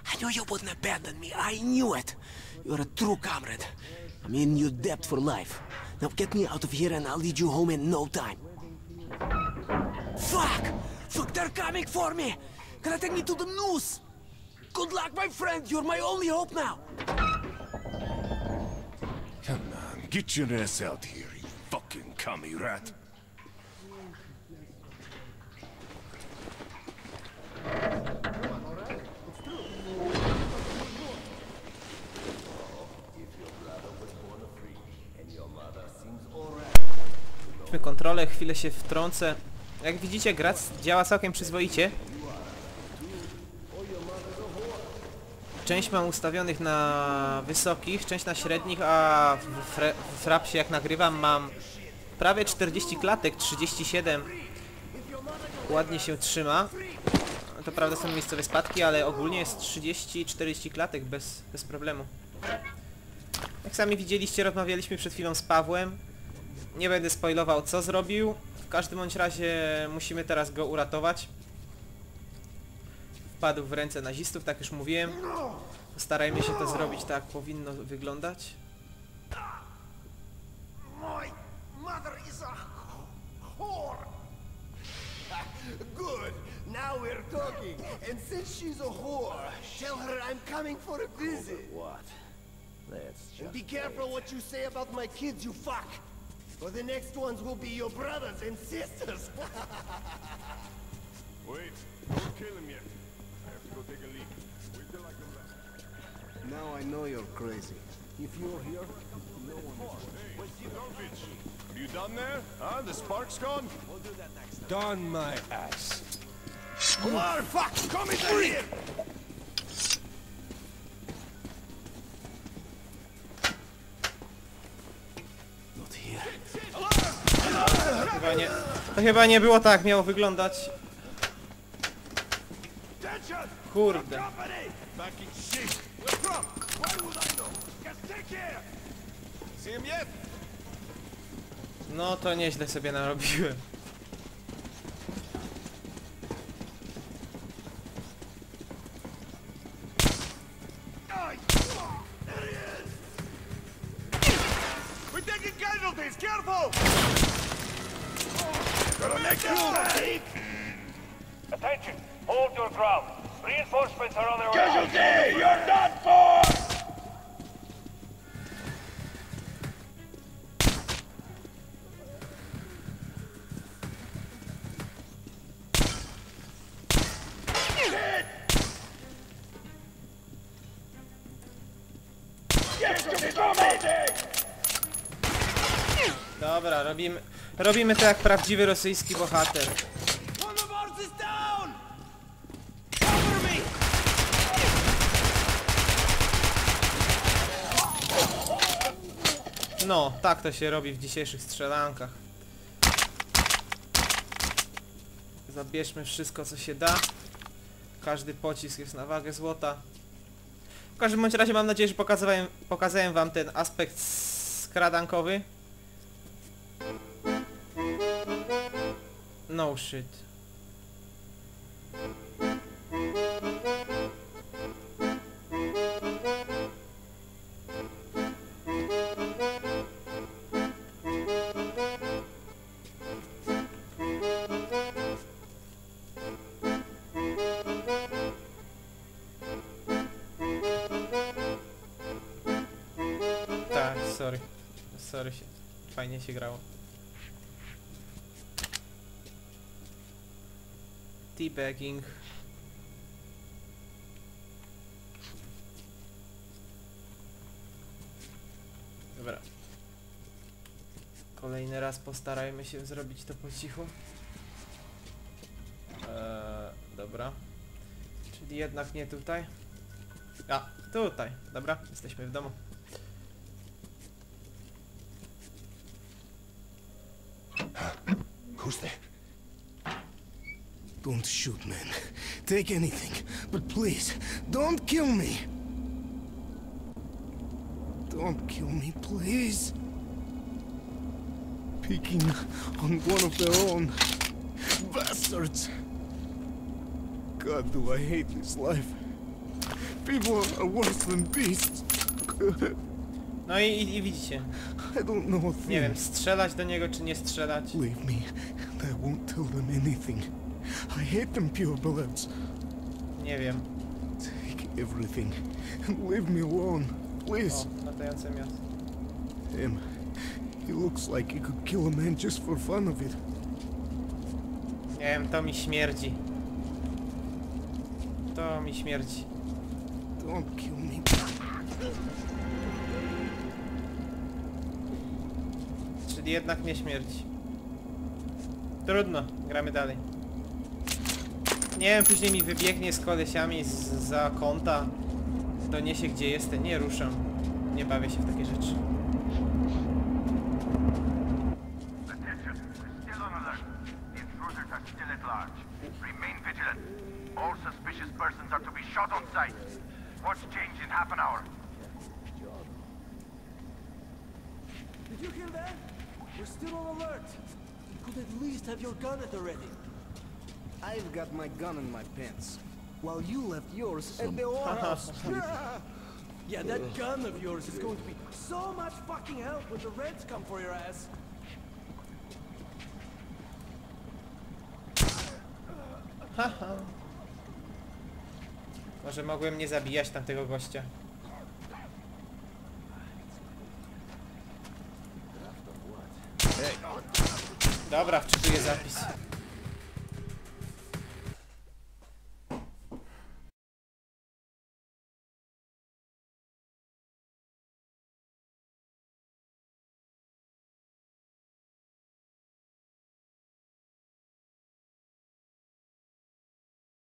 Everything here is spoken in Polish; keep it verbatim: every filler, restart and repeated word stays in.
I knew you wouldn't abandon me. I knew it. You're a true comrade. I'm in your debt for life. Now get me out of here and I'll lead you home in no time. Fuck! Fuck, they're coming for me! Gonna take me to the noose! Good luck, my friend! You're my only hope now! Come on, get your ass out here, you fucking commie rat! Kontrolę, chwilę się wtrącę. Jak widzicie, gra działa całkiem przyzwoicie. Część mam ustawionych na wysokich, część na średnich, a w, w frapsie jak nagrywam mam prawie czterdzieści klatek, trzydzieści siedem. Ładnie się trzyma. To prawda są miejscowe spadki, ale ogólnie jest trzydzieści czterdzieści klatek bez, bez problemu. Jak sami widzieliście, rozmawialiśmy przed chwilą z Pawłem. Nie będę spoilował, co zrobił. W każdym bądź razie musimy teraz go uratować. Wpadł w ręce nazistów, tak już mówiłem. Postarajmy się to zrobić tak, jak powinno wyglądać. My mother is a whore. Good. Now we're talking. And since she's a whore, tell her I'm coming for a visit. What? Let's And be careful what you say about my kids, you fuck. Or the next ones will be your brothers and sisters. Wait, don't kill him yet. I have to go take a leak. Wait till I come back. Now I know you're crazy. If you're here, no one is. Hey, Dolphins, you done there? Huh? The spark's gone? We'll do that next time. Done my ass. War, fuck! Come in here! Not here. Chyba nie, to chyba nie było tak, miało wyglądać. Kurde. No to nieźle sobie narobiłem. We're taking casualties! Careful! Gonna make you Attention! Hold your ground. Reinforcements are on their way. Casualty! You're done for! Dobra, robimy, robimy to jak prawdziwy rosyjski bohater. One of ours is down! Cover me! No, tak to się robi w dzisiejszych strzelankach. Zabierzmy wszystko, co się da. Każdy pocisk jest na wagę złota. W każdym bądź razie mam nadzieję, że pokazałem, pokazałem wam ten aspekt skradankowy. No shit. Tak, sorry. Sorry się. Fajnie się grało. Teabagging. Dobra. Kolejny raz postarajmy się zrobić to po cichu. Eee, dobra. Czyli jednak nie tutaj. A, tutaj. Dobra, jesteśmy w domu. Who's there? Don't shoot, man. Take anything. But please, don't kill me. Don't kill me, please. Picking on one of their own. Bastards. God, do I hate this life. People are worse than beasts. No i, i, i widzicie. I don't know a thing. Nie wiem, strzelać do niego czy nie strzelać. Leave me. I won't tell them anything. I hate them purebloods. Nie wiem. Take everything and leave me alone, please. O, latające miasto. Him. He looks like he could kill a man just for fun of it. Nie wiem, to mi śmierdzi. To mi śmierdzi. Don't kill me. Czyli jednak nie śmierdzi. Trudno, gramy dalej. Nie wiem, później mi wybiegnie z kolesiami z, za kąta. Doniesie gdzie jestem, nie ruszę. Nie bawię się w takie rzeczy. Attention. Still on alert. The intruders are still at large. Remain vigilant. All suspicious persons are to be shot on sight. Watch change in half an hour. Did you hear that? We're still on alert. You could at least have your gun at the ready. I've got my gun in my pants, while you left yours at the whorehouse. Yeah, that gun of yours is going to be so much fucking help when the Reds come for your ass. Haha. Może mogłem nie zabijać tamtego gościa. Dobra, wczytuję zapis.